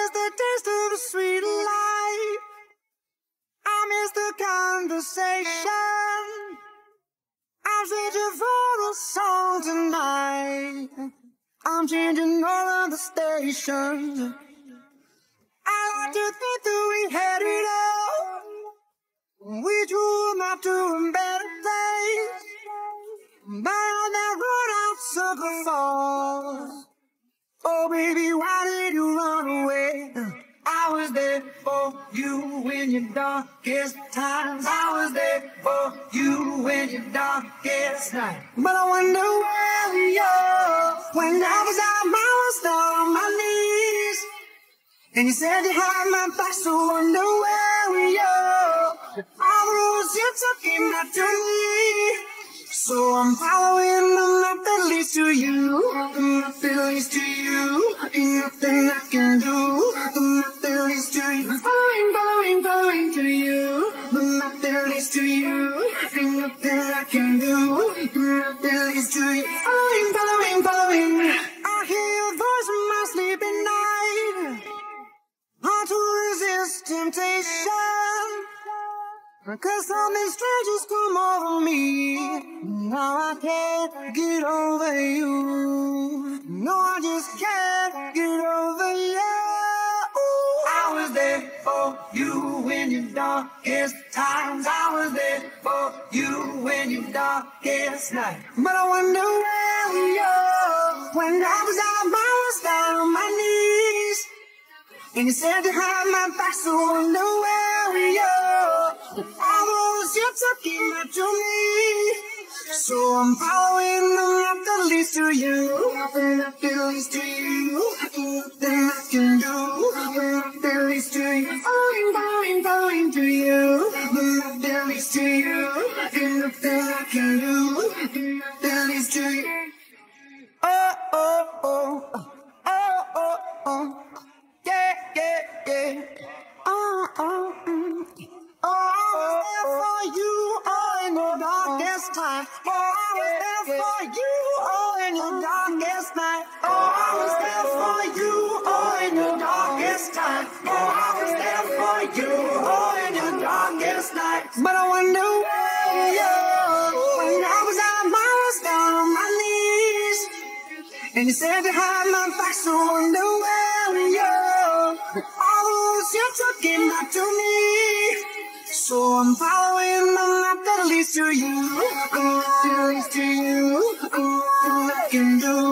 miss the taste of the sweet life. I miss the conversation. I'm searching for a song tonight. I'm changing all of the stations. I like to think that we had it all. We drew up to a better place. But on that road out sucker falls. Oh baby, why did you run away? I was there for you in your darkest times. I was there for you in your darkest night. But I wonder where we are. When I was down on my knees, and you said you had my back, so I wonder where we are. All the roads you took came back to me. So I'm following the map that leads to you. The map that leads to you. Ain't nothing I can do. The map that leads to you. Following to you. The map that leads to you. Ain't nothing I can do. The map that leads to you. Following. I hear your voice in my sleeping night. Hard to resist temptation. Cause something strange has come over me. Now I can't get over you. No, I just can't get over you. I was there for you in your darkest times. I was there for you in your darkest night. But I wonder where we are. When I was down on my knees, and you said you had my back, so I wonder where we are. All those you took came back to me. So I'm following the map that leads to you. Nothing that leads to you. Nothing I can do. Nothing that leads to you. Following to you. Nothing that leads to you. Nothing I can do. Nothing that leads to you. Oh, oh, oh. Oh, oh, oh. Yeah. Oh, oh, oh, I was there for you, oh, in your darkest time. Oh, I was there for you, oh, in your darkest night. Oh, I was there for you, oh, in your darkest time. Oh, I was there for you, oh, in your darkest night. But I wonder where you are. When I was down on my knees, and you said you had my back, so I wonder where we are. All those you took came back to me. So I'm following the map that leads to you. That leads to you. Nothing I can do.